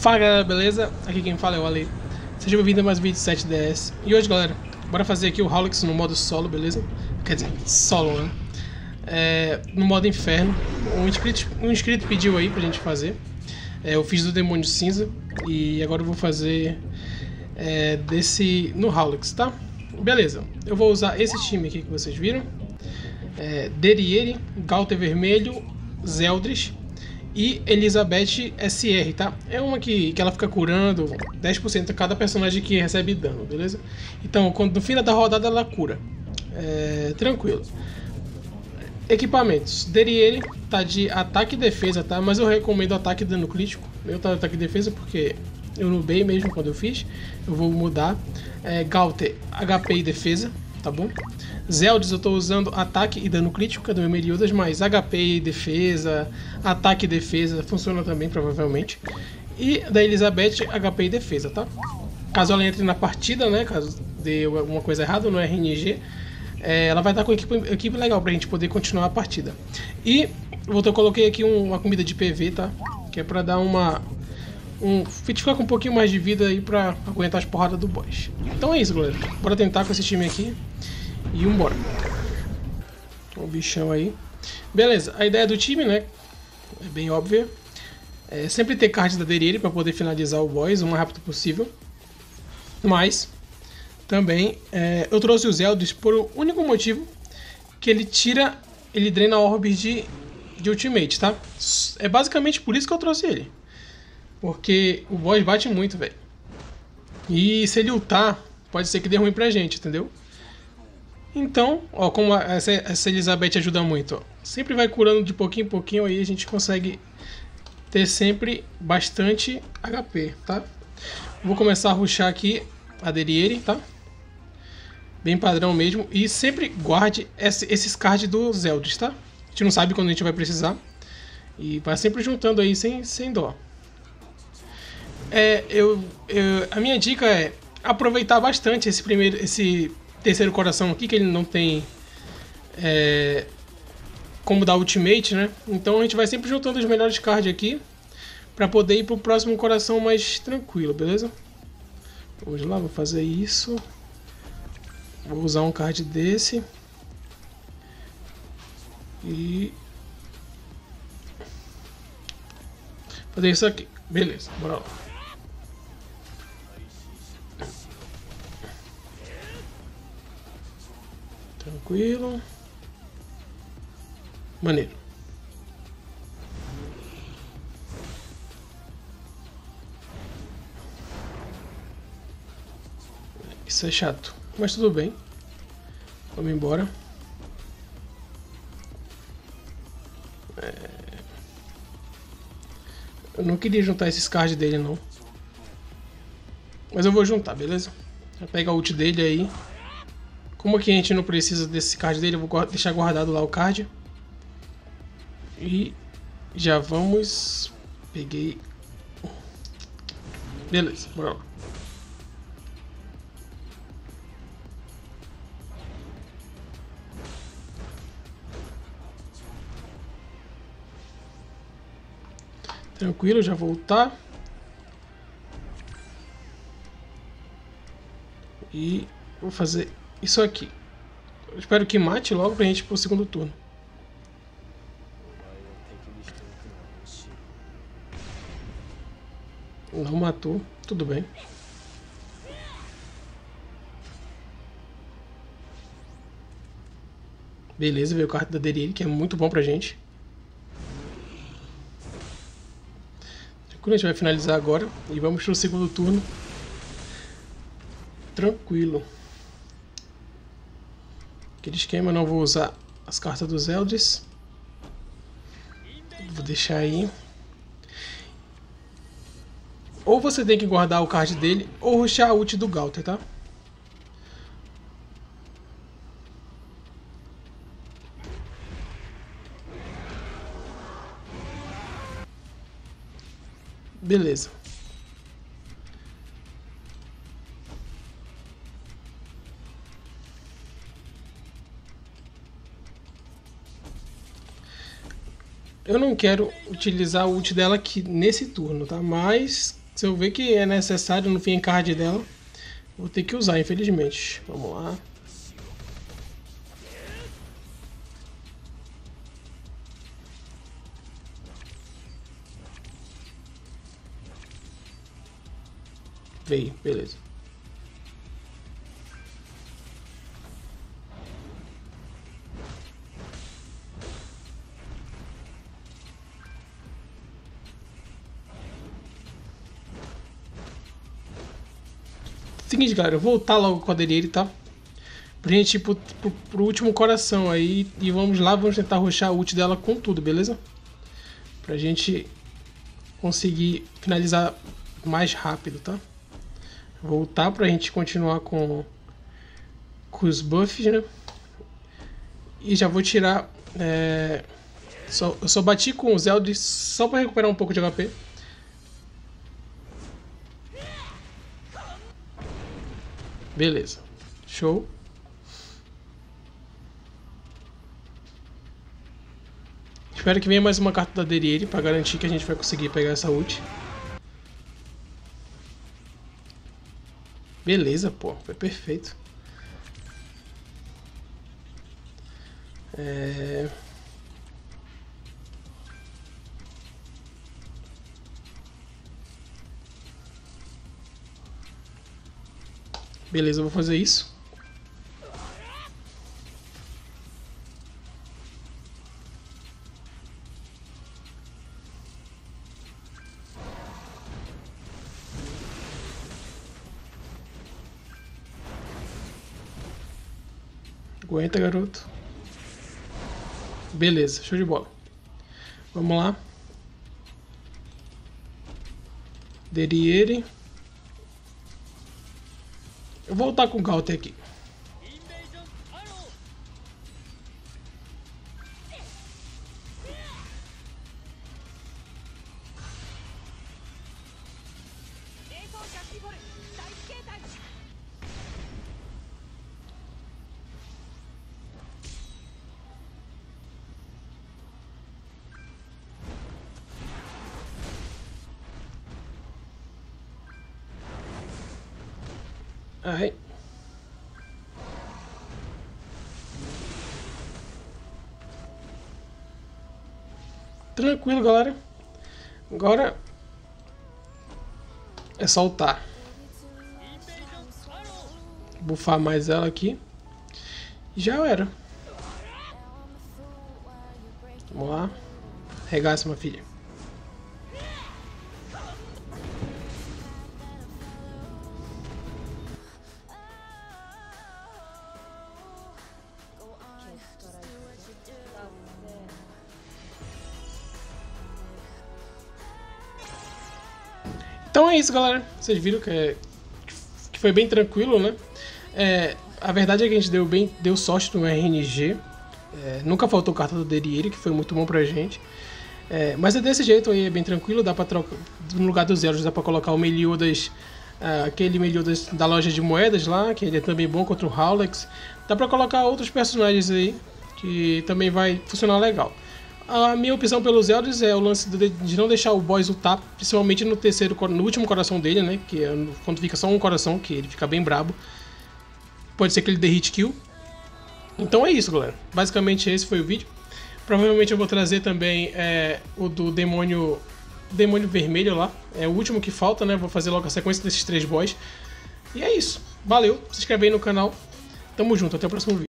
Fala galera, beleza? Aqui quem fala é o Ale. Seja bem-vindo a mais um vídeo de 7DS. E hoje, galera, bora fazer aqui o Hallux no modo solo, beleza? Quer dizer, solo, né? No modo inferno. Um inscrito pediu aí pra gente fazer. Eu fiz do Demônio Cinza e agora eu vou fazer desse no Hallux, tá? Beleza, eu vou usar esse time aqui que vocês viram. Deriere, Gaulter Vermelho, Zeldris e Elizabeth SR, tá? É uma que ela fica curando 10% a cada personagem que recebe dano, beleza? Então, no final da rodada ela cura. Tranquilo. Equipamentos. Deriere tá de ataque e defesa, tá? Mas eu recomendo ataque e dano crítico. Eu tá de ataque e defesa porque eu nubei mesmo quando eu fiz. Eu vou mudar. Gaulter, HP e defesa, tá bom? Zeldris eu estou usando ataque e dano crítico, que é do Emeriodas, mas HP e defesa, ataque e defesa funciona também, provavelmente. E da Elizabeth, HP e defesa, tá? Caso ela entre na partida, né, caso dê alguma coisa errada no RNG, ela vai estar com equipe legal pra gente poder continuar a partida. E eu coloquei aqui uma comida de PV, tá? Que é pra dar ficar com um pouquinho mais de vida aí pra aguentar as porradas do boss. Então é isso, galera. Bora tentar com esse time aqui. E vambora. O bichão aí. Beleza, a ideia do time, né? É bem óbvia. É sempre ter cards da Deriere para poder finalizar o boss o mais rápido possível. Mas também eu trouxe o Zeldris por um único motivo, que ele drena orbes de ultimate, tá? É basicamente por isso que eu trouxe ele. Porque o boss bate muito, velho. E se ele ultar, pode ser que dê ruim pra gente, entendeu? Então, ó, como essa Elizabeth ajuda muito, ó, sempre vai curando de pouquinho em pouquinho, aí a gente consegue ter sempre bastante HP, tá? Vou começar a rushar aqui a Deriere, tá? Bem padrão mesmo, e sempre guarde esses cards do Zeldris, tá? A gente não sabe quando a gente vai precisar, e vai sempre juntando aí sem dó. A minha dica é aproveitar bastante esse terceiro coração aqui, que ele não tem como dar ultimate, né? Então a gente vai sempre juntando os melhores cards aqui para poder ir pro próximo coração mais tranquilo, beleza? Vamos lá, vou fazer isso. Vou usar um card desse. E fazer isso aqui. Beleza, bora lá. Tranquilo. Maneiro. Isso é chato, mas tudo bem. Vamos embora. Eu não queria juntar esses cards dele, não. Mas eu vou juntar, beleza? Vou pegar o ult dele aí. Como aqui a gente não precisa desse card dele, eu vou deixar guardado lá o card. E já vamos... Peguei... Beleza, bora lá. Tranquilo, já vou voltar. E vou fazer isso aqui. Eu espero que mate logo pra gente ir pro segundo turno. Não matou, tudo bem. Beleza, veio o carta da Deriere, que é muito bom pra gente. A gente vai finalizar agora e vamos pro segundo turno. Tranquilo. Aquele esquema, não vou usar as cartas dos Zeldris. Vou deixar aí. Ou você tem que guardar o card dele, ou rushar a ult do Gaulter, tá? Beleza. Eu não quero utilizar o ult dela aqui nesse turno, tá? Mas Se eu ver que é necessário no fim card dela, vou ter que usar, infelizmente. Vamos lá. Veio, beleza. Seguinte, galera, eu vou voltar logo com a Deriere, tá? Pra gente ir pro último coração aí. E vamos lá, vamos tentar rushar a ult dela com tudo, beleza? Pra gente conseguir finalizar mais rápido, tá? Voltar pra gente continuar com os buffs, né? E já vou tirar... eu só bati com os Eldris só pra recuperar um pouco de HP. Beleza. Show. Espero que venha mais uma carta da Deriere pra garantir que a gente vai conseguir pegar essa ult. Beleza, pô. Foi perfeito. Beleza, eu vou fazer isso. Aguenta, garoto. Beleza, show de bola. Vamos lá. Deriere. Eu vou voltar com o Gauntlet aqui. Aí. Tranquilo, galera. Agora é soltar. Bufar mais ela aqui. Já era. Vamos lá. Regaça, minha filha. Então é isso, galera. Vocês viram que foi bem tranquilo, né? A verdade é que a gente deu sorte no RNG. Nunca faltou carta do Deriere, que foi muito bom pra gente. Mas é desse jeito aí, é bem tranquilo. Dá pra trocar, no lugar dos Zeros, dá pra colocar o Meliodas, aquele Meliodas da loja de moedas lá, que ele é também bom contra o Howlex. Dá pra colocar outros personagens aí, que também vai funcionar legal. A minha opção pelos Eldris é o lance de não deixar o boss ultar, principalmente no último coração dele, né? Que é quando fica só um coração, que ele fica bem brabo. Pode ser que ele dê hit kill. Então é isso, galera. Basicamente esse foi o vídeo. Provavelmente eu vou trazer também o do demônio vermelho lá. É o último que falta, né? Vou fazer logo a sequência desses 3 boss. E é isso. Valeu. Se inscreve aí no canal. Tamo junto. Até o próximo vídeo.